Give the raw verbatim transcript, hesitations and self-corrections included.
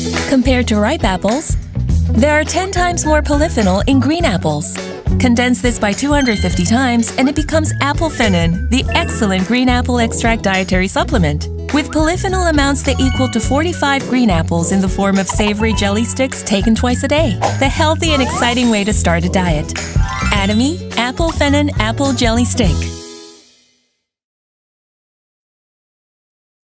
Compared to ripe apples, there are ten times more polyphenol in green apples. Condense this by two hundred fifty times and it becomes Applephenon, the excellent green apple extract dietary supplement. With polyphenol amounts that equal to forty-five green apples in the form of savory jelly sticks taken twice a day. The healthy and exciting way to start a diet. Atomy Applephenon Apple Jelly Stick.